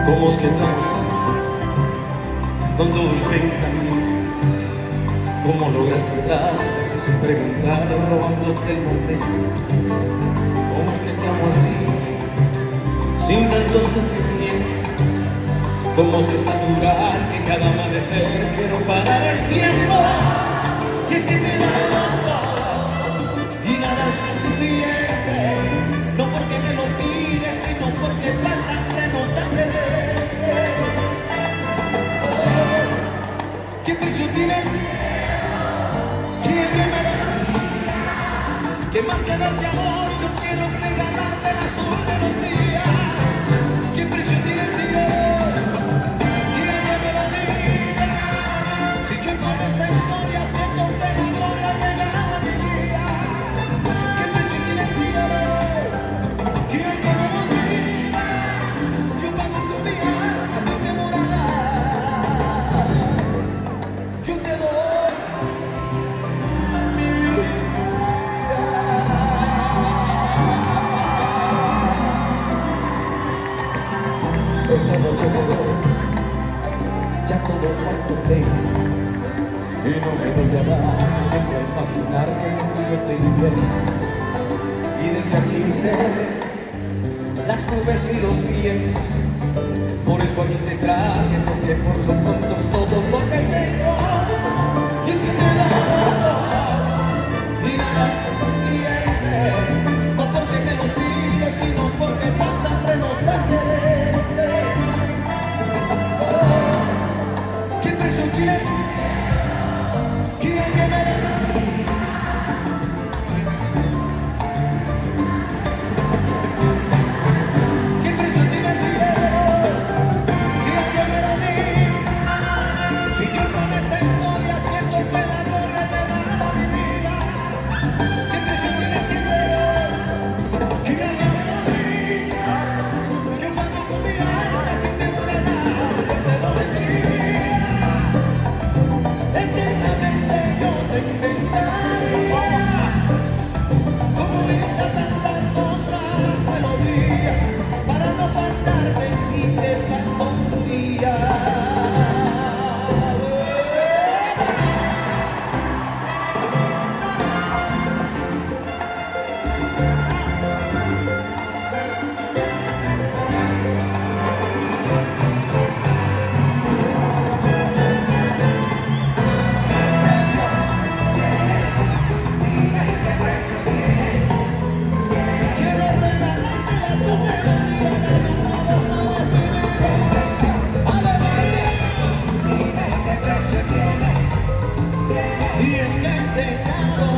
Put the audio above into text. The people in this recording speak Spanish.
¿Cómo es que estamos con todo el pensamiento? ¿Cómo logras entrar así sin preguntar, robándote el momento? ¿Cómo es que te amo así, sin tanto sufrimiento? ¿Cómo es que es natural que cada amanecer quiero parar el tiempo? Y es que te da todo y nada es suficiente, no porque me lo pides, sino porque faltan frenos a querer. ¿Qué precio tiene? ¿Quién me da? ¿Qué más que darte amor? Yo quiero regalarte el azul de los días. ¿Qué precio tiene el cielo? ¿Quién me lo diga? Si yo con esta historia siento un amor al llegar a mi vida. ¿Qué precio tiene el cielo? ¿Quién me lo diga? Yo pago tu vida, así te morará. Yo te doy mi vida. Esta noche te doy ya todo cuanto tengo, y no me doy a más tiempo a imaginar que contigo te libero. Y desde aquí sé las nubes y los vientos, por eso aquí te traje, porque por lo pronto es todo lo que tengo. Y es que te da todo y nada es suficiente, no porque me lo pides, sino porque faltan frenos a quererte. ¿Qué precio tiene? ¿Quién me da? ¿Qué precio tiene el cielo? ¿Quién me lo diga? Si yo con esta historia siento que el amor ha llegado a mi vida. ¿Qué precio tiene el cielo? ¿Quién me lo diga? Yo pago con mi alma sin temporada, yo te doy mi vida. Eternamente yo te intentaría, como esta tantas otras melodías, para no faltarte si te falta un día. Quiero regalarte la tu melodía de toda mi vida. ¡Aleluya! Dime qué precio tiene. Y es que te quiero.